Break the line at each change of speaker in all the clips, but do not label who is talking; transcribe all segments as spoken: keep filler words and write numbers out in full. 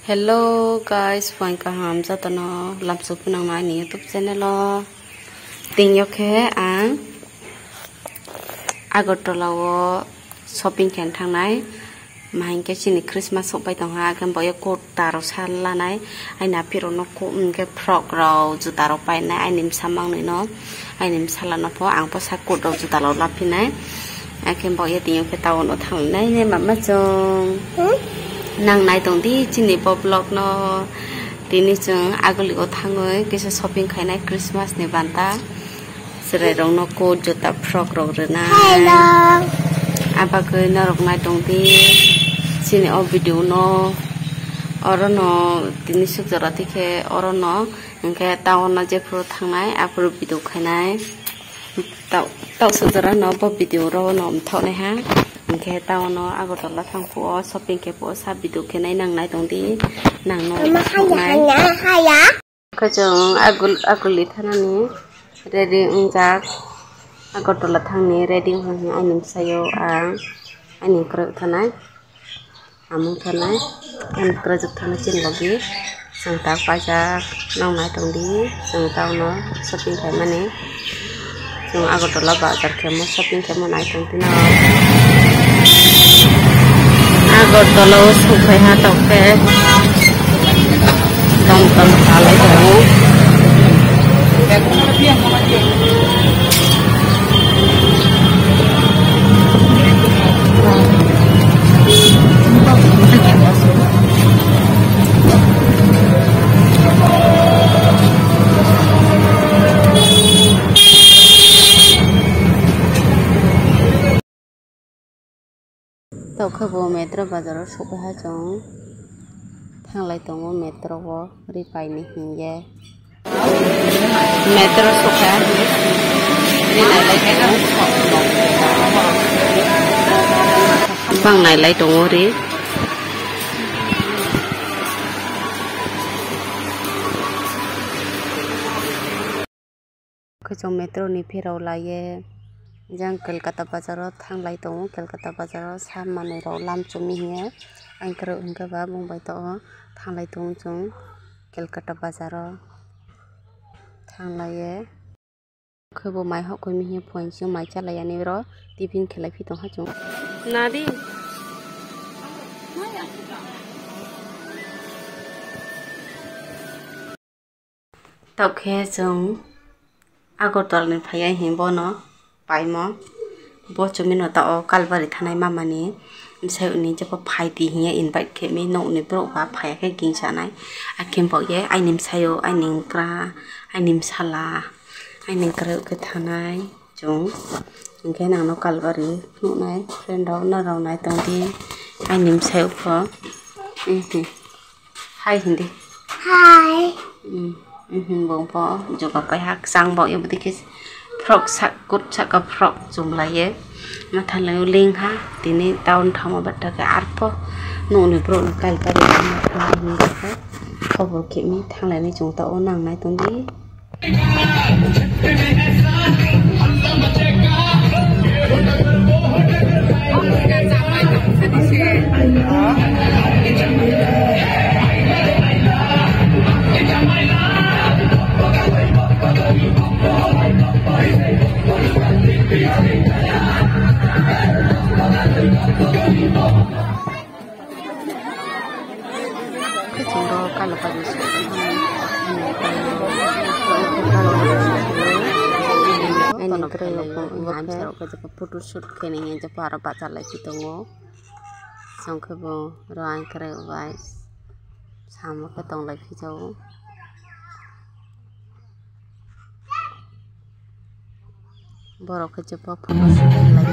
Hello guys, phone ka ham sa tano làm số phun nang ni YouTube channel lo. Ting yo khe ang Agartala wo shopping kan thang nai. Main ke chini Christmas sok pai tong ha kan boy ko taro sal la nai. Ai na piro no ko ke frog ro ju taro pai nai ai nim samang ni no. Ai nim sala no po ang po sa ko ro ju taro la phi nai. Ai ken boy ting yo ke taw no thang nai ne ma ma chong. Nang nai tong di chini pop blog no tini chung agoli o thangoi kisa shopping khai nai Christmas ni banta sere rong no ko jota frog ro rena hello apa ke na rok nai tong di chini o video no oro no tini suk jara tikhe oro no ngke taw na je pro thangnai apro video khai nai taw taw suk jara no bo video ro no thau nai ha ke tao no Agartala thang po shopping ke po sa bidu ke nai nang nai tong di nang no nai haya ko jong agul aguli thana ni ready unjak Agartala thang ni ready hong anim sayo ang ani kro thanai amung thanai an kro juk thana chin logi sang ta pa ja nang nai tong di sang tao no shopping ke mane jong Agartala bazar ke mo shopping ke mo nai tong di na Agartala sukai hatok ke dong dong kalai dong tau khabo metro bazar sukai ha jong thang lai tong metro wo ri pai ni hinge metro sukai ni nai lai ke bang nai lai tong ri ko jong metro ni phirau lai ye jang Kolkata bazar thang lai tong Kolkata bazar sa mane ro lam chumi he ang kro unga ba mumbai to thang lai tong chung Kolkata bazar thang lai ye khobo mai ho ko mi he phone chung mai cha lai ani ro tiffin khelai phi tong ha chung nadi tau khe chung Agartala ni phai hi bo no pai mo bo chumi no ta o kalbari thanai mama ni sai uni je po phai ti hi invite ke mi no ni bro ba phai ke ging sa nai a kem bo ye ai nim sayo ai ning kra ai nim sala ai ning kra ke thanai chung ke nang no kalbari nu nai friend ro na ro nai tong di ai nim sayo pho hai hindi hai um um bong pho jo ba pai hak sang bo ye bu ki frog sak kut sak ka frog zum la ye ma than la ling ha tini town thama batta ka arpo no ni bro na kal ka ri ma than ni ka khobor ki mi thang la ni chung ta o nang nai ton di chúng tôi kalau pada ini kerja ngam serok kerja foto shoot kini yang jepara baca lagi tunggu sangka bo roain kerja guys sama ketong lagi jauh borok kerja foto shoot lagi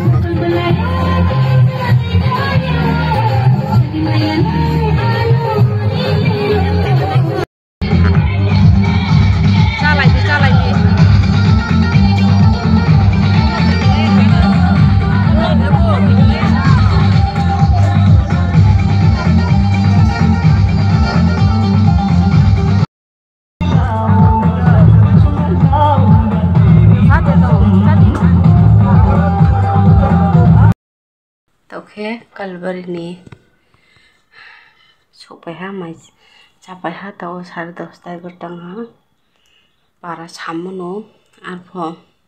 Oke, kalbar ini supaya mas Capai ha tau sare dostai bertang ha para samono arpo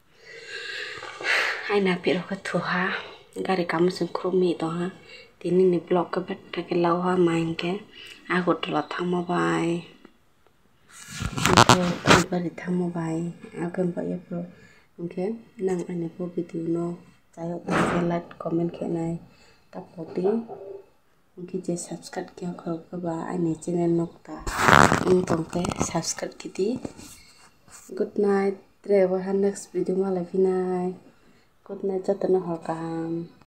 aina piro ke tuha gari kamu sing krumi to ha tini ni blok ke bet ke lau ha main ke aku telah thamo bai aku tanpa di thamo bai aku mbak ya bro oke nang aina po video no cayo tak like comment ke nai tapoti oke je subscribe kya karo ke ba aina channel nokta ung tongte subscribe kiti good night. Tre next video malai vinai. Good night jatana hor kaham.